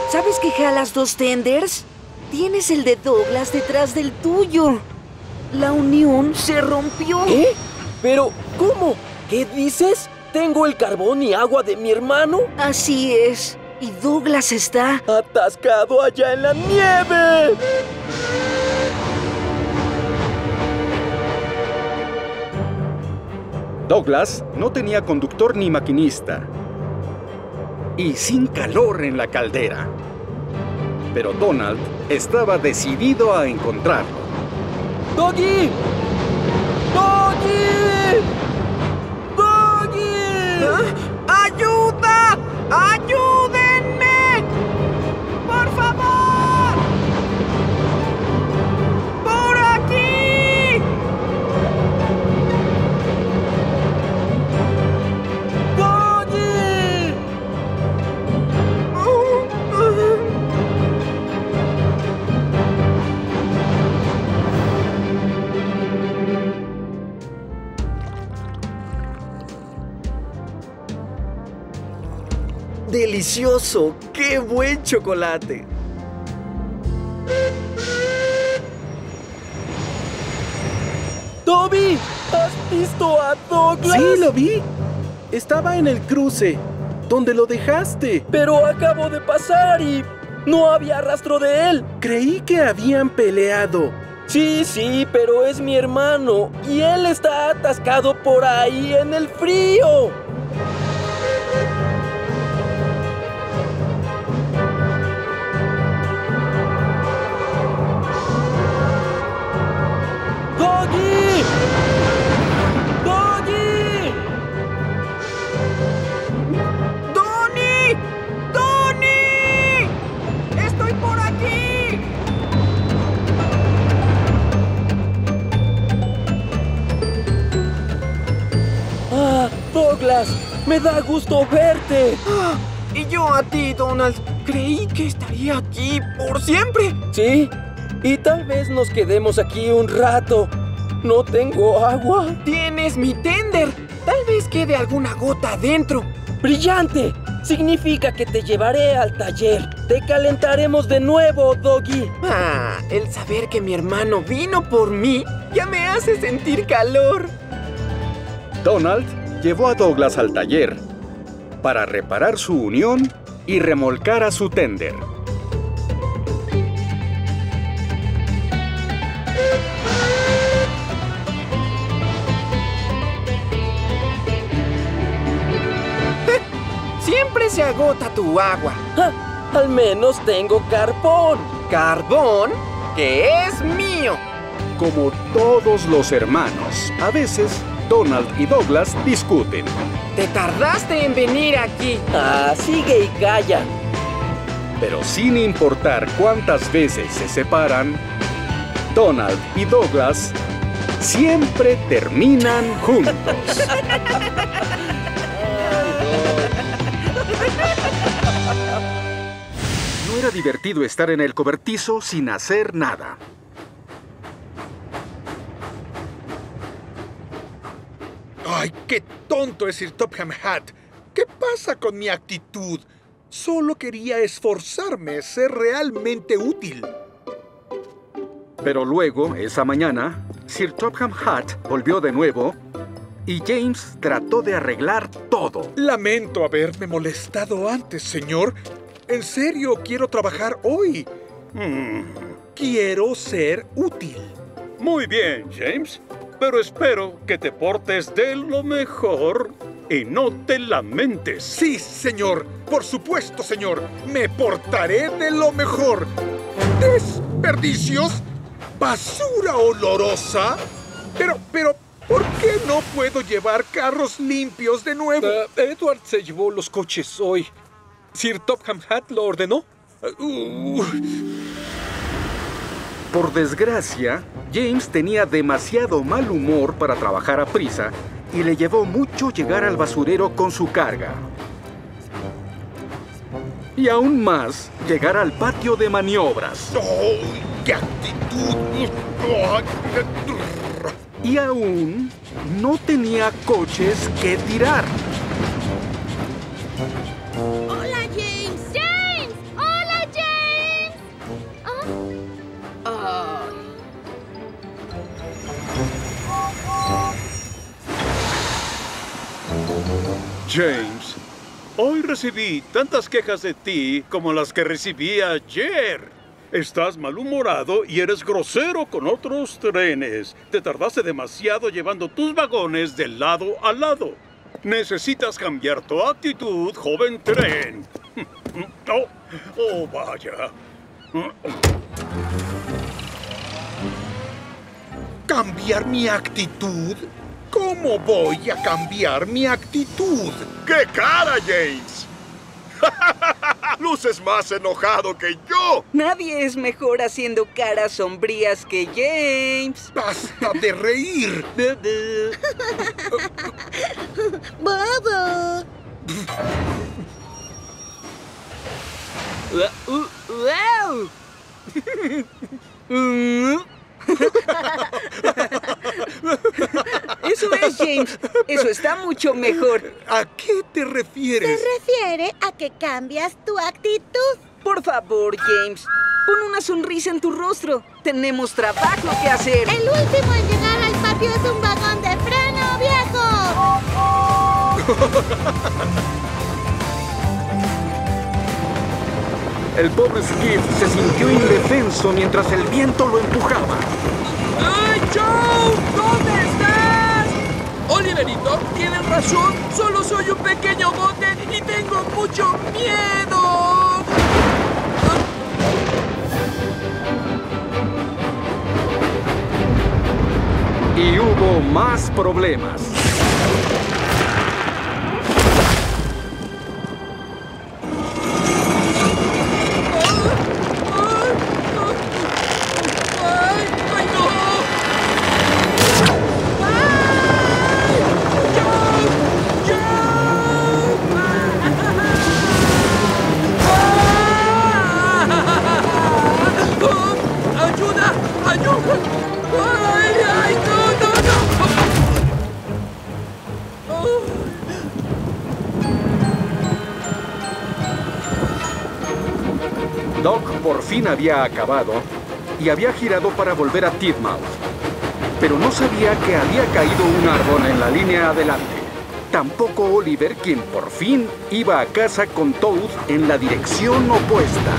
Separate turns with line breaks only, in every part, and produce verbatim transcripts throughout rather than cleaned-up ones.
¿Sabes que jalas dos tenders? Tienes el de Douglas detrás del tuyo. La unión se rompió.
¿Eh? ¿Pero cómo? ¿Qué dices? ¿Tengo el carbón y agua de mi hermano?
Así es. Y Douglas está...
¡atascado allá en la nieve!
Douglas no tenía conductor ni maquinista. Y sin calor en la caldera. Pero Donald estaba decidido a encontrarlo.
¡Doggy! ¡Doggy! ¡Doggy!
¿Ah? ¡Ayuda! ¡Ayúdenme! ¡Por favor! ¡Por aquí!
¡Doggy! ¡Delicioso! ¡Qué buen chocolate! ¡Toby! ¿Has visto a Douglas?
Sí, lo vi. Estaba en el cruce. ¿Dónde lo dejaste?
Pero acabo de pasar y no había rastro de él.
Creí que habían peleado.
Sí, sí, pero es mi hermano y él está atascado por ahí en el frío. ¡Doggy! ¡Doggy!
¡Donnie! ¡Donnie! ¡Estoy por aquí!
¡Ah, Douglas! ¡Me da gusto verte!
Ah, y yo a ti, Donald. Creí que estaría aquí por siempre.
Sí, y tal vez nos quedemos aquí un rato. No tengo agua.
Tienes mi tender. Tal vez quede alguna gota adentro.
¡Brillante! Significa que te llevaré al taller. Te calentaremos de nuevo, Doggy.
Ah, el saber que mi hermano vino por mí ya me hace sentir calor.
Donald llevó a Douglas al taller para reparar su unión y remolcar a su tender.
Siempre se agota tu agua.
¡Ja! Al menos tengo carbón.
¿Carbón? Que es mío.
Como todos los hermanos, a veces Donald y Douglas discuten.
Te tardaste en venir aquí.
Ah, sigue y calla.
Pero sin importar cuántas veces se separan, Donald y Douglas siempre terminan juntos. No era divertido estar en el cobertizo sin hacer nada.
¡Ay, qué tonto es Sir Topham Hatt! ¿Qué pasa con mi actitud? Solo quería esforzarme, ser realmente útil.
Pero luego, esa mañana, Sir Topham Hatt volvió de nuevo y James trató de arreglar todo.
Lamento haberme molestado antes, señor. En serio, quiero trabajar hoy. Mm, quiero ser útil.
Muy bien, James. Pero espero que te portes de lo mejor y no te lamentes.
Sí, señor. Por supuesto, señor. Me portaré de lo mejor. ¿Desperdicios? ¿Basura olorosa? Pero, pero, ¿por qué no puedo llevar carros limpios de nuevo?
Uh, Edward se llevó los coches hoy. ¿Sir Topham Hatt lo ordenó?
Uh.
Por desgracia, James tenía demasiado mal humor para trabajar a prisa y le llevó mucho llegar al basurero con su carga. Y aún más, llegar al patio de maniobras.
¡Oh, qué actitud!
Y aún no tenía coches que tirar.
¡Hola, James! ¡James! ¡Hola,
James, hoy recibí tantas quejas de ti como las que recibí ayer. Estás malhumorado y eres grosero con otros trenes. Te tardaste demasiado llevando tus vagones de lado a lado. Necesitas cambiar tu actitud, joven tren. Oh, oh, vaya.
¿Cambiar mi actitud? ¿Cómo voy a cambiar mi actitud?
¡Qué cara, James! Luces más enojado que yo.
Nadie es mejor haciendo caras sombrías que James.
¡Basta de reír!
¡Bobo!
Eso es, James. Eso está mucho mejor.
¿A qué te refieres?
Se refiere a que cambias tu actitud.
Por favor, James. Pon una sonrisa en tu rostro. Tenemos trabajo que hacer.
El último en llegar al patio es un vagón de freno viejo.
El pobre Skiff se sintió indefenso mientras el viento lo empujaba.
¡Ay, Joe! ¿Dónde estás? Oliver y Doc tienen razón. Solo soy un pequeño bote y tengo mucho miedo.
Y hubo más problemas. Doc por fin había acabado y había girado para volver a Titmouth. Pero no sabía que había caído un árbol en la línea adelante. Tampoco Oliver, quien por fin iba a casa con Toad en la dirección opuesta.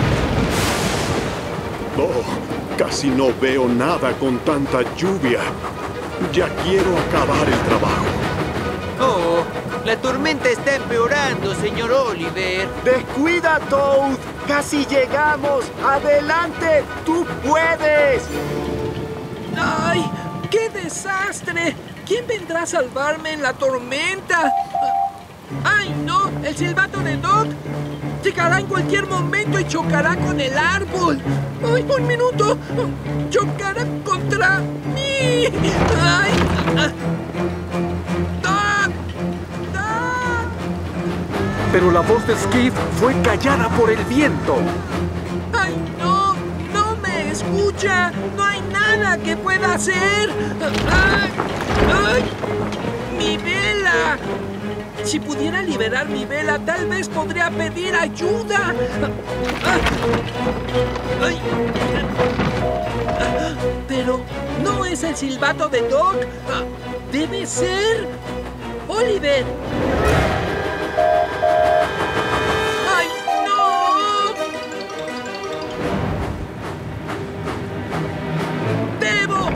Oh, casi no veo nada con tanta lluvia. Ya quiero acabar el trabajo.
Oh, la tormenta está empeorando, señor Oliver.
¡Descuida, Toad! ¡Casi llegamos! ¡Adelante! ¡Tú puedes!
¡Ay! ¡Qué desastre! ¿Quién vendrá a salvarme en la tormenta? ¡Ay, no! ¡El silbato de Doc! Llegará en cualquier momento y chocará con el árbol. ¡Ay, un minuto! ¡Chocará contra mí! ¡Ay! ¡Doc! ¡Doc!
Pero la voz de Skiff fue callada por el viento.
¡Ay, no! ¡No me escucha! ¡No hay nada que pueda hacer! ¡Ay! ¡Ay! ¡Mi vela! Si pudiera liberar mi vela, tal vez podría pedir ayuda. ¡Ay! Pero no es el silbato de Doc. Debe ser Oliver. ¡Ay, no! ¡Debo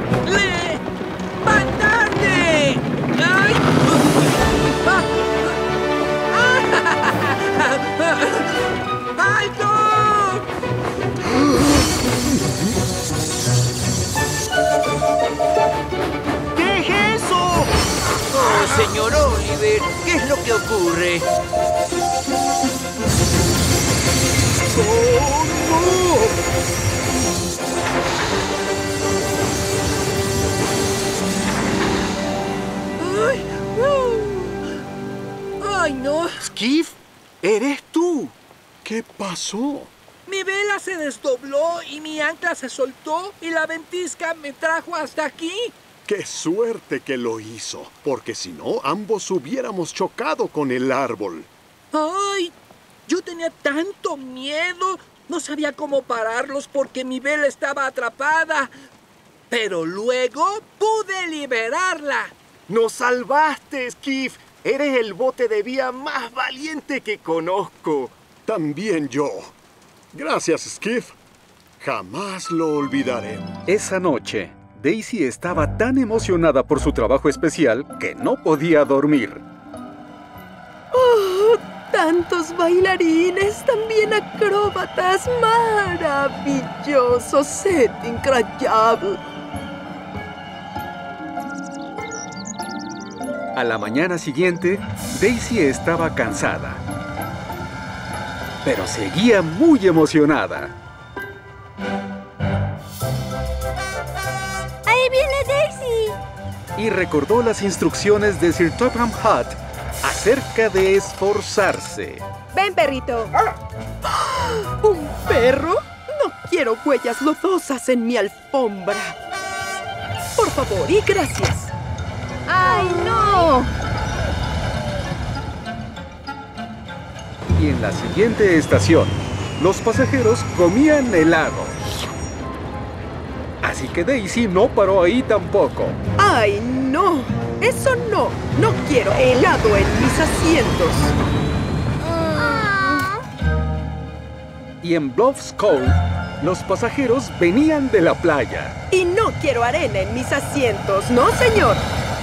levantarme! ¡Ay! ¡Ah! ¡Ay, no!
¿Qué es eso?
Oh, señor Oliver, ¿qué es lo que ocurre?
¡Oh, no!
¡Ay! Uh. ¡Ay, no!
Skiff, ¿eres tú?
¿Qué pasó?
Mi vela se desdobló y mi ancla se soltó y la ventisca me trajo hasta aquí.
¡Qué suerte que lo hizo! Porque si no, ambos hubiéramos chocado con el árbol.
¡Ay! Yo tenía tanto miedo. No sabía cómo pararlos porque mi vela estaba atrapada. Pero luego pude liberarla.
¡Nos salvaste, Skiff!
Eres el bote de vía más valiente que conozco. También yo. Gracias, Skiff. Jamás lo olvidaré.
Esa noche, Daisy estaba tan emocionada por su trabajo especial que no podía dormir.
¡Oh! Tantos bailarines, también acróbatas. Maravilloso, set increíble.
A la mañana siguiente, Daisy estaba cansada, pero seguía muy emocionada.
¡Ahí viene Daisy!
Y recordó las instrucciones de Sir Topham Hatt acerca de esforzarse.
Ven, perrito. ¿Un perro? No quiero huellas lodosas en mi alfombra. Por favor y gracias.
¡Ay, no!
Y en la siguiente estación, los pasajeros comían helado. Así que Daisy no paró ahí tampoco.
¡Ay, no! ¡Eso no! ¡No quiero helado en mis asientos!
Y en Bluffs Cove, los pasajeros venían de la playa.
Y no quiero arena en mis asientos, ¿no, señor?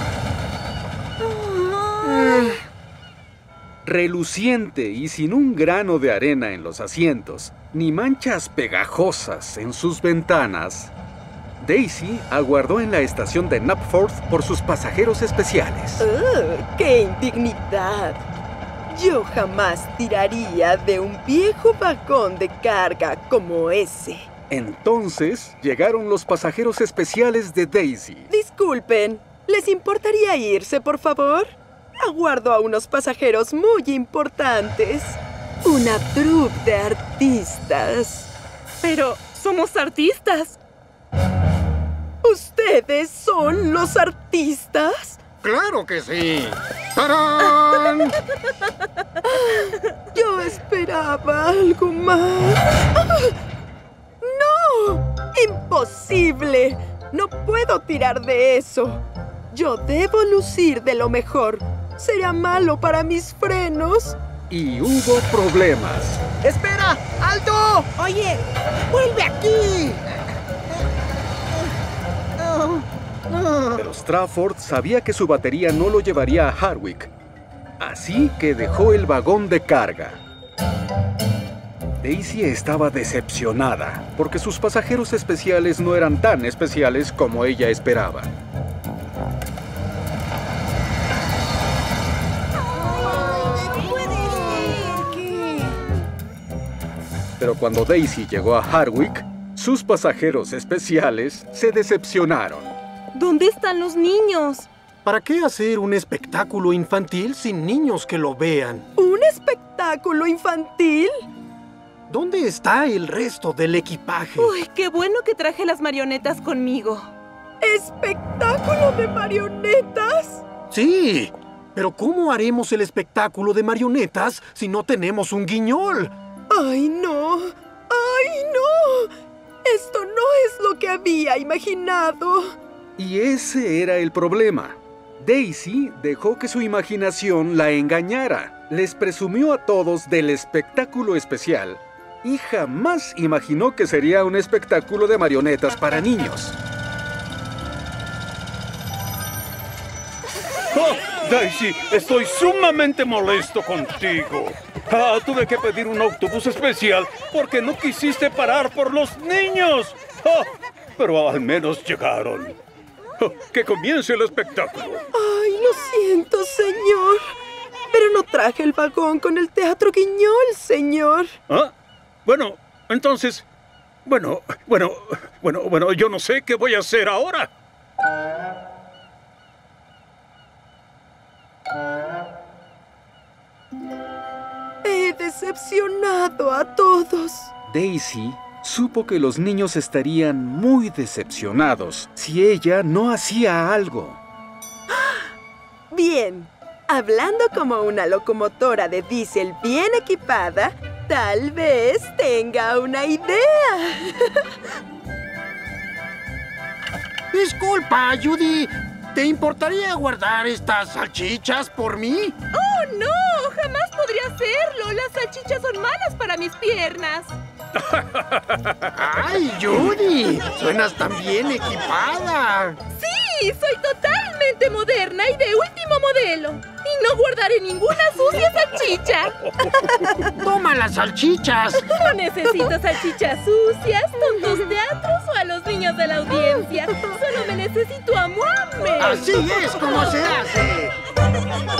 Reluciente y sin un grano de arena en los asientos, ni manchas pegajosas en sus ventanas, Daisy aguardó en la estación de Knapforth por sus pasajeros especiales.
¡Oh, qué indignidad! Yo jamás tiraría de un viejo vagón de carga como ese.
Entonces llegaron los pasajeros especiales de Daisy.
Disculpen, ¿les importaría irse, por favor? Aguardo a unos pasajeros muy importantes. Una troupe de artistas.
Pero somos artistas.
¿Ustedes son los artistas?
¡Claro que sí! ¡Tarán!
Yo esperaba algo más. ¡No! ¡Imposible! No puedo tirar de eso. Yo debo lucir de lo mejor. ¿Será malo para mis frenos?
Y hubo problemas.
¡Espera! ¡Alto!
Oye, vuelve aquí.
Pero Strafford sabía que su batería no lo llevaría a Hardwick. Así que dejó el vagón de carga. Daisy estaba decepcionada porque sus pasajeros especiales no eran tan especiales como ella esperaba. Pero cuando Daisy llegó a Hardwick, sus pasajeros especiales se decepcionaron.
¿Dónde están los niños?
¿Para qué hacer un espectáculo infantil sin niños que lo vean?
¿Un espectáculo infantil?
¿Dónde está el resto del equipaje?
Uy, qué bueno que traje las marionetas conmigo.
¿Espectáculo de marionetas?
Sí, pero ¿cómo haremos el espectáculo de marionetas si no tenemos un guiñol?
¡Ay, no! ¡Ay, no! Esto no es lo que había imaginado.
Y ese era el problema. Daisy dejó que su imaginación la engañara. Les presumió a todos del espectáculo especial y jamás imaginó que sería un espectáculo de marionetas para niños.
¡Oh, Daisy! Estoy sumamente molesto contigo. Ah, tuve que pedir un autobús especial porque no quisiste parar por los niños. Oh, pero al menos llegaron. Oh, que comience el espectáculo.
Ay, lo siento, señor. Pero no traje el vagón con el Teatro Guiñol, señor.
¿Ah? Bueno, entonces... Bueno, bueno, bueno, bueno, yo no sé qué voy a hacer ahora.
He decepcionado a todos.
Daisy supo que los niños estarían muy decepcionados si ella no hacía algo.
Bien, hablando como una locomotora de diésel bien equipada, tal vez tenga una idea.
Disculpa, Judy.
¿Te importaría guardar estas salchichas por mí?
¡Oh, no! ¡Jamás podría hacerlo! Las salchichas son malas para mis piernas.
¡Ay, Judy! ¡Suenas tan bien equipada!
¡Sí! ¡Soy totalmente moderna y de último modelo! ¡Y no guardaré ninguna sucia salchicha!
¡Toma las salchichas!
No necesito salchichas sucias, tontos teatros o a los niños de la audiencia. Solo me necesito a Muammer.
¡Así es como se hace!